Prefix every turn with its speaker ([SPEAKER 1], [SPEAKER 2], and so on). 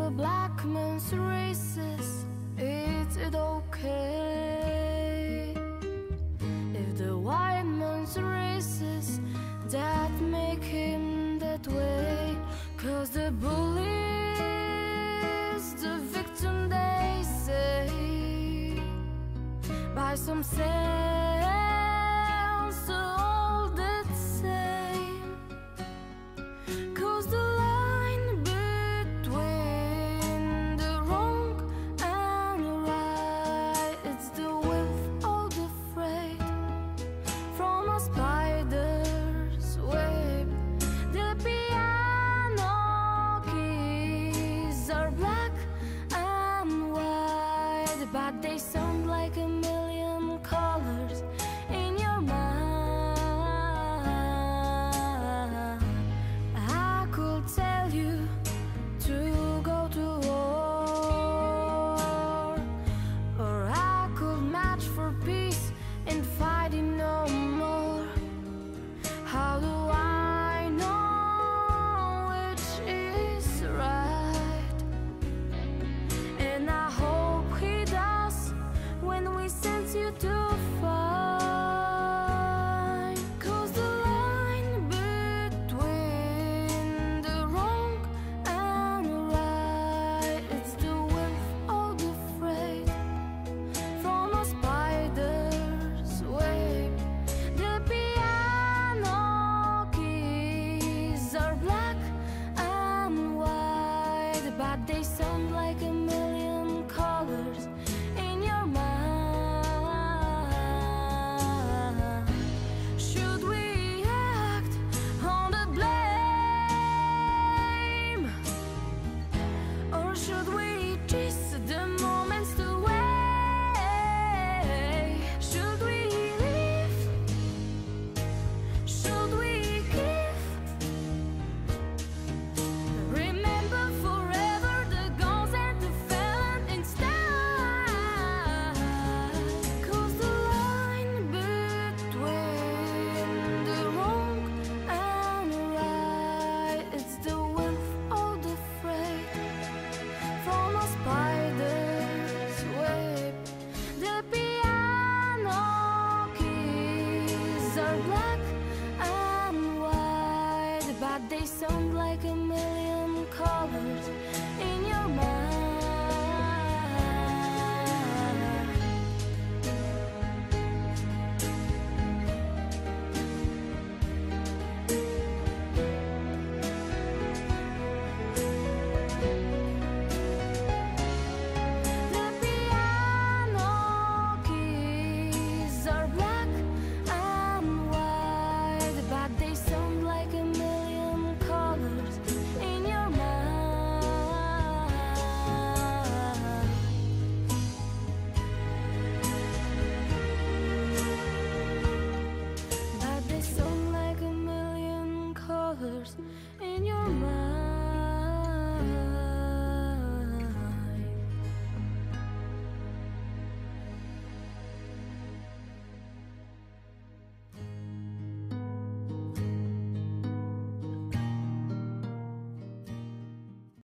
[SPEAKER 1] the black man's racist, is it okay? If the white man's racist, that make him that way. 'Cause the bully is the victim, they say. By some sense, all the same. 'Cause the line between the wrong and right, it's the width of the freight from a spider's web. The piano keys are black and white, but they sound like a million colors in your mind. I could tell you to go to war, or I could march for peace and fighting no more. How do I know which is right? And I hope he does when we send you to find. 'Cause the line between the wrong and right, it's the width of the freight from a spider's web. The piano keys are black and white, but they sound like a